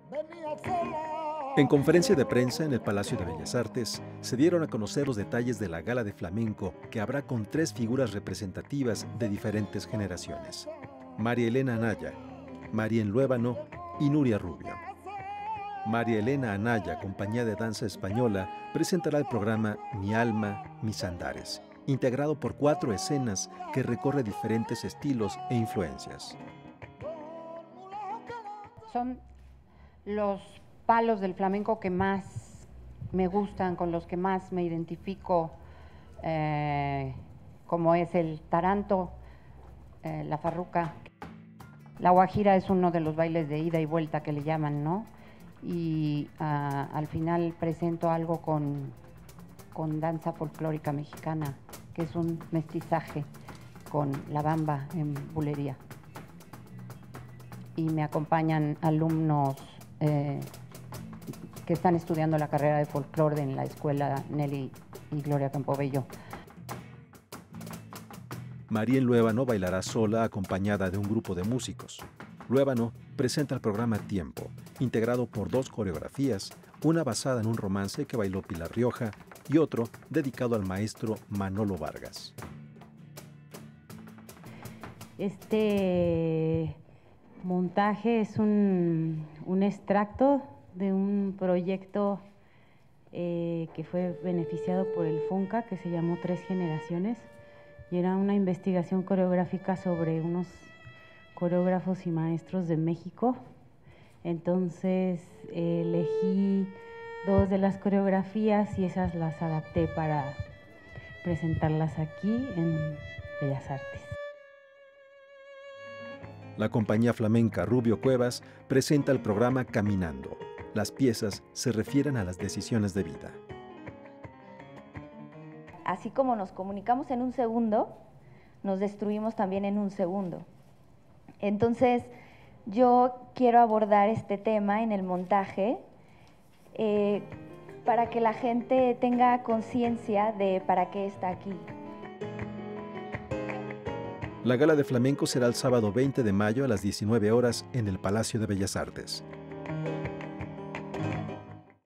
En conferencia de prensa en el Palacio de Bellas Artes, se dieron a conocer los detalles de la gala de flamenco que habrá con 3 figuras representativas de diferentes generaciones: María Elena Anaya, Marien Luébano y Nuria Rubio. María Elena Anaya, compañía de danza española, presentará el programa Mi alma, mis andares, integrado por 4 escenas que recorre diferentes estilos e influencias. Son los palos del flamenco que más me gustan, con los que más me identifico, como es el taranto, la farruca. La guajira es uno de los bailes de ida y vuelta que le llaman, ¿no? Y al final presento algo con danza folclórica mexicana, que es un mestizaje con la bamba en bulería. Y me acompañan alumnos que están estudiando la carrera de folclore en la escuela Nelly y Gloria Campobello. Marien Luébano bailará sola acompañada de un grupo de músicos. Luébano presenta el programa Tiempo, integrado por 2 coreografías, una basada en un romance que bailó Pilar Rioja y otro dedicado al maestro Manolo Vargas. Este montaje es un extracto de un proyecto que fue beneficiado por el FONCA, que se llamó Tres Generaciones, y era una investigación coreográfica sobre unos coreógrafos y maestros de México. Entonces elegí 2 de las coreografías y esas las adapté para presentarlas aquí en Bellas Artes. La compañía flamenca Rubio Cuevas presenta el programa Caminando. Las piezas se refieren a las decisiones de vida. Así como nos comunicamos en un segundo, nos destruimos también en un segundo. Entonces, yo quiero abordar este tema en el montaje para que la gente tenga conciencia de para qué está aquí. La gala de flamenco será el sábado 20 de mayo a las 19 horas en el Palacio de Bellas Artes.